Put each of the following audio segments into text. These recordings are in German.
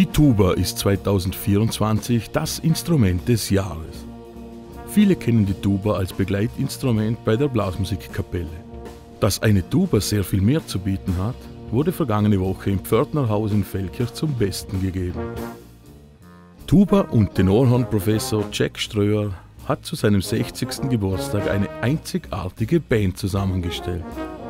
Die Tuba ist 2024 das Instrument des Jahres. Viele kennen die Tuba als Begleitinstrument bei der Blasmusikkapelle. Dass eine Tuba sehr viel mehr zu bieten hat, wurde vergangene Woche im Pförtnerhaus in Feldkirch zum Besten gegeben. Tuba- und Tenorhornprofessor Jack Ströer hat zu seinem 60. Geburtstag eine einzigartige Band zusammengestellt.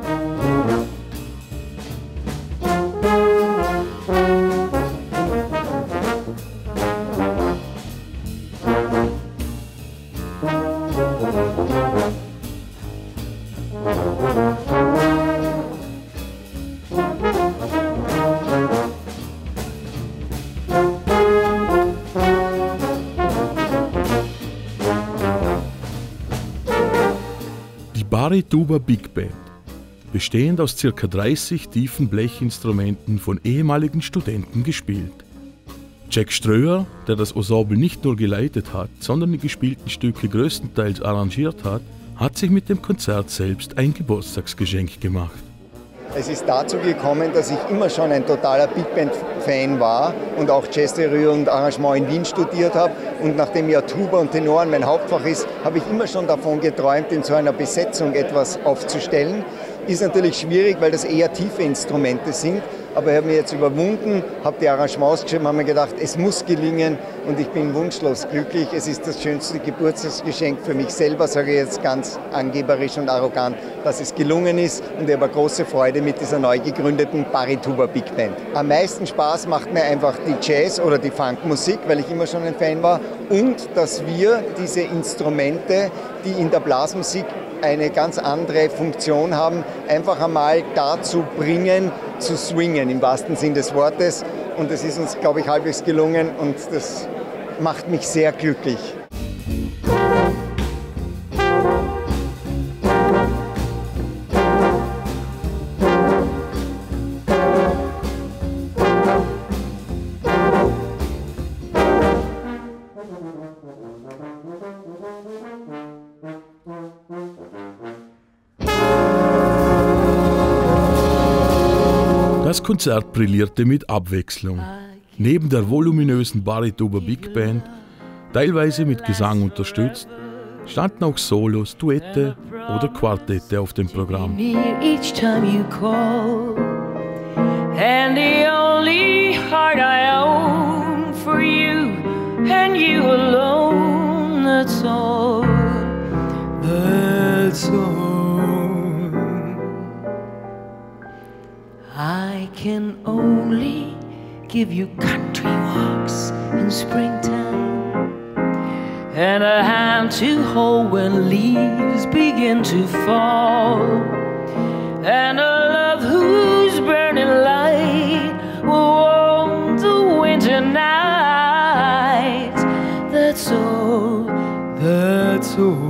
Bari Tuba Big Band, bestehend aus ca. 30 tiefen Blechinstrumenten von ehemaligen Studenten gespielt. Jack Ströer, der das Ensemble nicht nur geleitet hat, sondern die gespielten Stücke größtenteils arrangiert hat sich mit dem Konzert selbst ein Geburtstagsgeschenk gemacht. Es ist dazu gekommen, dass ich immer schon ein totaler Big Band-Fan war und auch Jazztheorie und Arrangement in Wien studiert habe. Und nachdem ja Tuba und Tenoren mein Hauptfach ist, habe ich immer schon davon geträumt, in so einer Besetzung etwas aufzustellen. Ist natürlich schwierig, weil das eher tiefe Instrumente sind. Aber ich habe mich jetzt überwunden, habe die Arrangements geschrieben, habe mir gedacht, es muss gelingen und ich bin wunschlos glücklich. Es ist das schönste Geburtstagsgeschenk für mich selber, sage ich jetzt ganz angeberisch und arrogant, dass es gelungen ist und ich habe große Freude mit dieser neu gegründeten Bari Tuba Big Band. Am meisten Spaß macht mir einfach die Jazz- oder die Funkmusik, weil ich immer schon ein Fan war und dass wir diese Instrumente, die in der Blasmusik eine ganz andere Funktion haben, einfach einmal dazu bringen, zu swingen, im wahrsten Sinn des Wortes. Und das ist uns, glaube ich, halbwegs gelungen und das macht mich sehr glücklich. Das Konzert brillierte mit Abwechslung. Neben der voluminösen Bari Tuba Big Band, teilweise mit Gesang unterstützt, standen auch Solos, Duette oder Quartette auf dem Programm. I can only give you country walks in springtime and a hand to hold when leaves begin to fall and a love whose burning light will warm the winter nights. That's all, that's all.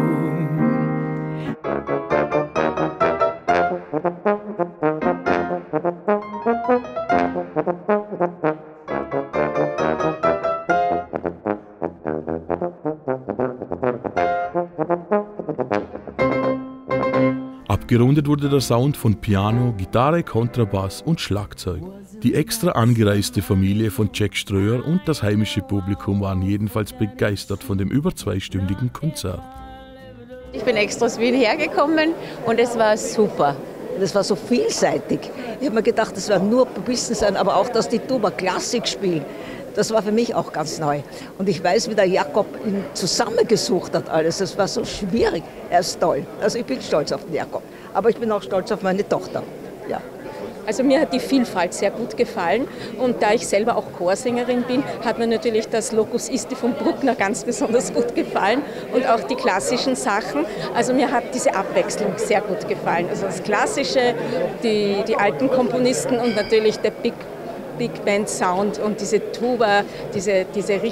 Abgerundet wurde der Sound von Piano, Gitarre, Kontrabass und Schlagzeug. Die extra angereiste Familie von Jack Ströer und das heimische Publikum waren jedenfalls begeistert von dem über zweistündigen Konzert. Ich bin extra aus Wien hergekommen und es war super. Das war so vielseitig. Ich habe mir gedacht, das werden nur Popisten sein, aber auch, dass die Tuba Klassik spielen. Das war für mich auch ganz neu. Und ich weiß, wie der Jakob ihn zusammengesucht hat alles. Das war so schwierig. Er ist toll. Also ich bin stolz auf den Jakob. Aber ich bin auch stolz auf meine Tochter. Ja. Also mir hat die Vielfalt sehr gut gefallen und da ich selber auch Chorsängerin bin, hat mir natürlich das Locus Isti von Bruckner ganz besonders gut gefallen und auch die klassischen Sachen. Also mir hat diese Abwechslung sehr gut gefallen. Also das Klassische, die alten Komponisten und natürlich der Big Band Sound und diese Tuba, diese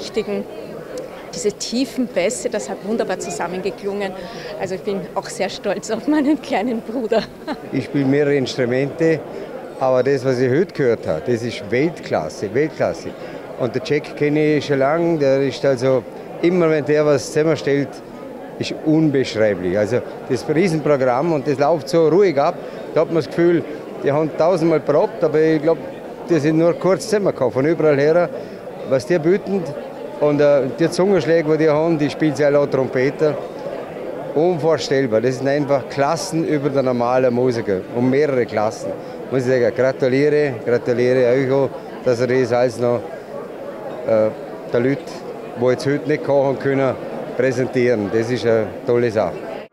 tiefen Bässe, das hat wunderbar zusammengeklungen. Also ich bin auch sehr stolz auf meinen kleinen Bruder. Ich spiele mehrere Instrumente. Aber das, was ich heute gehört habe, das ist Weltklasse, Weltklasse. Und der Jack kenne ich schon lange, der ist also, immer wenn der was zusammenstellt, ist unbeschreiblich. Also das Riesenprogramm und das läuft so ruhig ab, da hat man das Gefühl, die haben tausendmal probt, aber ich glaube, die sind nur kurz zusammengekommen, von überall her, was die bieten. Und die Zungenschläge, die die haben, die spielen sie alle auch Trompeter. Unvorstellbar. Das sind einfach Klassen über der normalen Musiker. Und mehrere Klassen. Muss ich sagen, gratuliere euch auch, dass ihr das alles noch den Leuten, die jetzt heute nicht kochen können, präsentieren. Das ist eine tolle Sache.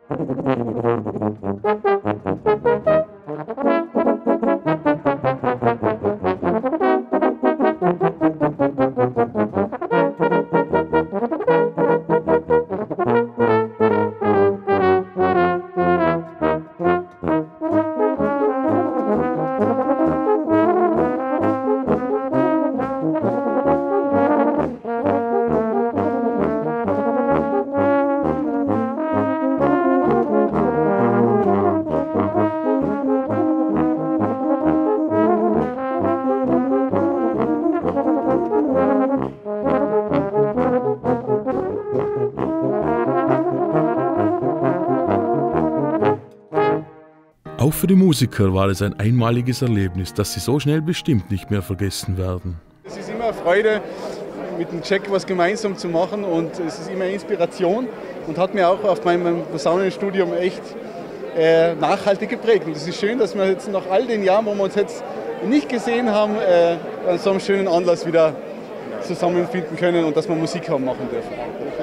Auch für die Musiker war es ein einmaliges Erlebnis, das sie so schnell bestimmt nicht mehr vergessen werden. Es ist immer eine Freude, mit dem Jack was gemeinsam zu machen und es ist immer Inspiration und hat mir auch auf meinem Posaunenstudium echt nachhaltig geprägt. Und es ist schön, dass wir jetzt nach all den Jahren, wo wir uns jetzt nicht gesehen haben, an so einem schönen Anlass wieder zusammenfinden können und dass wir Musik haben machen dürfen.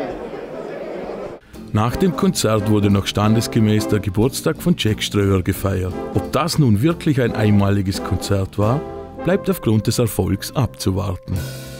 Nach dem Konzert wurde noch standesgemäß der Geburtstag von Jack Ströer gefeiert. Ob das nun wirklich ein einmaliges Konzert war, bleibt aufgrund des Erfolgs abzuwarten.